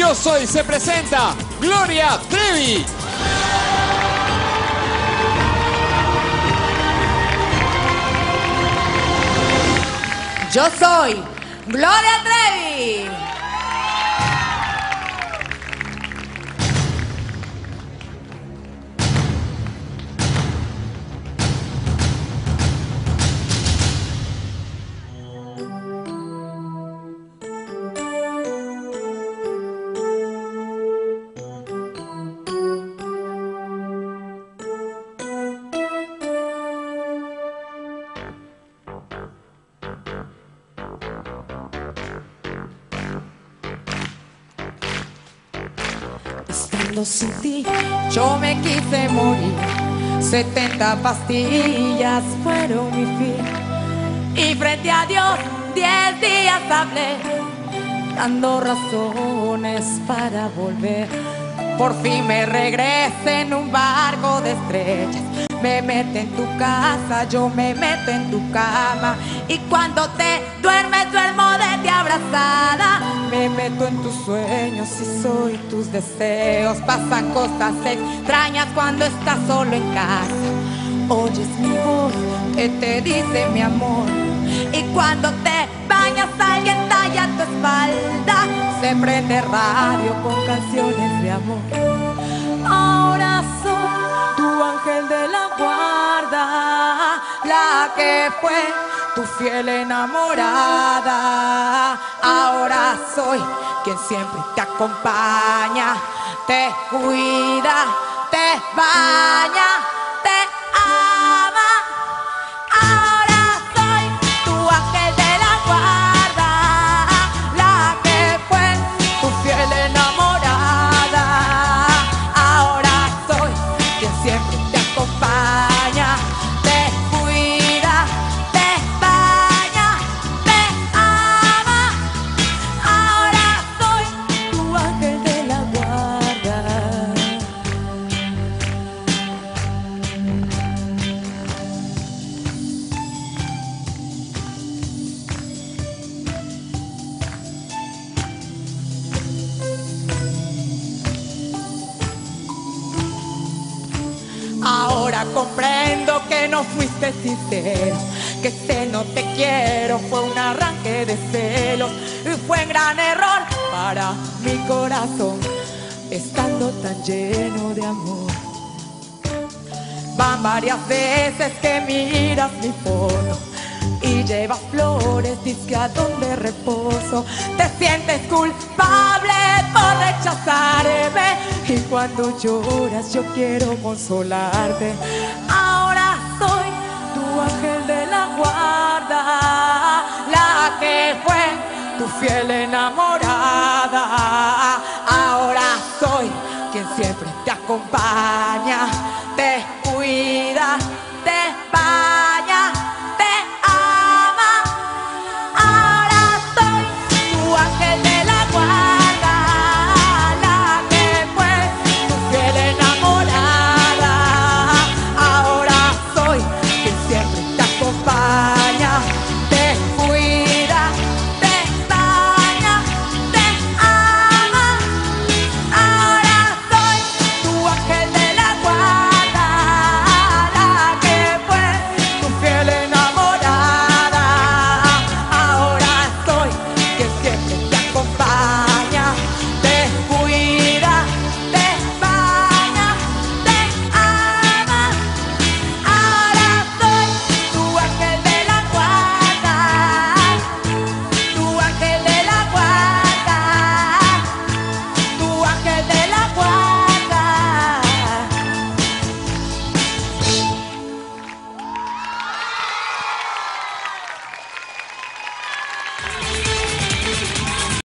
Yo Soy se presenta Gloria Trevi. Yo soy Gloria Trevi. Estando sin ti, yo me quise morir. 70 pastillas fueron mi fin. Y frente a Dios 10 días hablé, dando razones para volver. Por fin me regresé en un barco de estrellas. Me meto en tu casa, yo me meto en tu cama. Y cuando te duermes, duermo de ti abrazada. Me meto en tus sueños y soy tus deseos. Pasan cosas extrañas cuando estás solo en casa. Oyes mi voz que te dice mi amor. Y cuando te bañas alguien talla tu espalda. Se prende radio con canciones de amor. Ahora soy tu ángel de la guarda, la que fue tu fiel enamorada. Ahora soy quien siempre te acompaña, te cuida, te baña, te ama. Ahora soy tu ángel de la guarda, la que fue tu fiel enamorada. Ahora soy quien siempre te acompaña, te cuida, te baña, te ama. Ahora soy tu ángel de la guarda. Ahora comprendo que no fuiste sincero, que ese no te quiero fue un arranque de celos. Y fue un gran error para mi corazón, estando tan lleno de amor. Van varias veces que miras mi foto y llevas flores, dice a dónde reposo. Te sientes culpable por rechazarme y cuando lloras yo quiero consolarte. Ahora soy tu ángel de la guarda, la que fue tu fiel enamorada. Ahora soy quien siempre te acompaña, te